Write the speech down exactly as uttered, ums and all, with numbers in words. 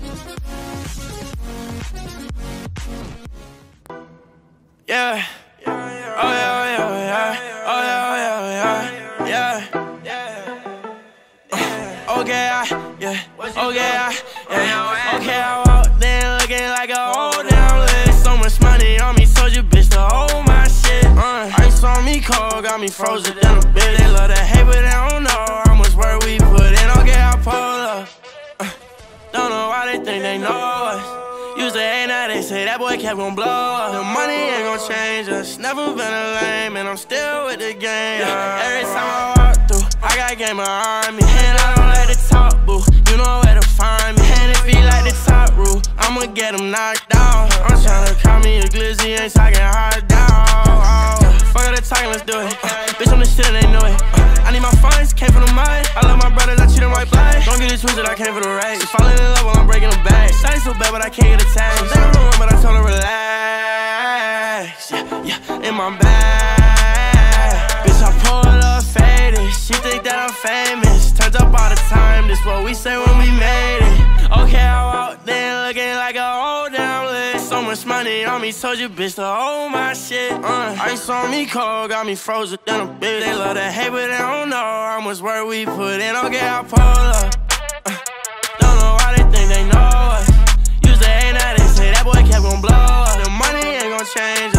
Yeah. Oh yeah, oh yeah, oh yeah. Oh yeah, oh yeah, yeah. Yeah. Okay, I, yeah. Okay, I, yeah. Okay, I walked in looking like a old damn list. So much money on me, told you bitch to hold my shit. Uh, ice on me cold, got me frozen in a bit. They love to hate, but they don't know how much work we put in. Okay, I pull up. Uh, don't know why they think they know us. Used to hate, now they say that boy kept gon' blow up. The money ain't gon' change us. Never been a lame, and I'm still with the game. Yeah. Every time I walk through, I got game behind me. And I don't like to talk, boo. You know where to find me. And if he like the top rule, I'ma get him knocked out. I'm tryna call me a glizzy, ain't talking hard down. Oh, fuck all the talking, let's do it. Uh, bitch, I'm the shit and they know it. Uh, I need my funds, came from the mud. I love my brothers, I treat them right blood. Don't get it twisted, I came for the race. She falling in love while I'm breaking them back. Shawty so bad, but I can't get attached. They don't know but I told her relax. Yeah, yeah, in my bag. Bitch, I pull up faded. She think that I'm famous. Turns up all the time, this what we say when we made it. Okay, I walked in looking like a old damn list. So much money on me, told you bitch to hold my shit. Uh, ice on me cold, got me frozen in a bitch. They love to hate, but they don't know how much work we put in. Okay, I pull up. Uh, don't know why they think they know us. Used to hate, now they say that boy kept gon' blow up. The money ain't gon' change